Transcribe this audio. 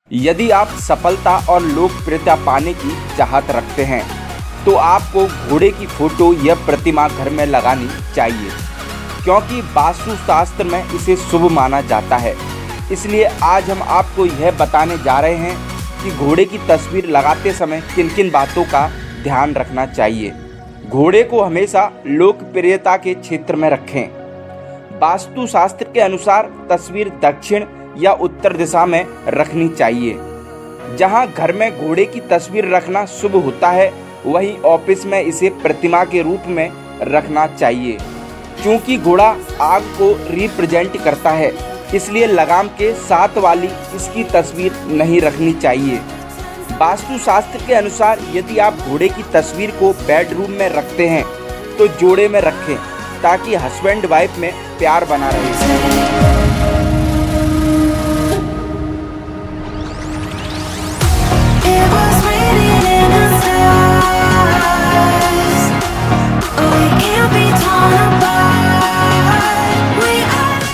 यदि आप सफलता और लोकप्रियता पाने की चाहत रखते हैं तो आपको घोड़े की फोटो या प्रतिमा घर में लगानी चाहिए, क्योंकि वास्तुशास्त्र में इसे शुभ माना जाता है। इसलिए आज हम आपको यह बताने जा रहे हैं कि घोड़े की तस्वीर लगाते समय किन किन बातों का ध्यान रखना चाहिए। घोड़े को हमेशा लोकप्रियता के क्षेत्र में रखें। वास्तुशास्त्र के अनुसार तस्वीर दक्षिण या उत्तर दिशा में रखनी चाहिए। जहां घर में घोड़े की तस्वीर रखना शुभ होता है, वहीं ऑफिस में इसे प्रतिमा के रूप में रखना चाहिए। क्योंकि घोड़ा आग को रिप्रेजेंट करता है, इसलिए लगाम के साथ वाली इसकी तस्वीर नहीं रखनी चाहिए। वास्तुशास्त्र के अनुसार यदि आप घोड़े की तस्वीर को बेडरूम में रखते हैं तो जोड़े में रखें, ताकि हस्बैंड वाइफ में प्यार बना रहे।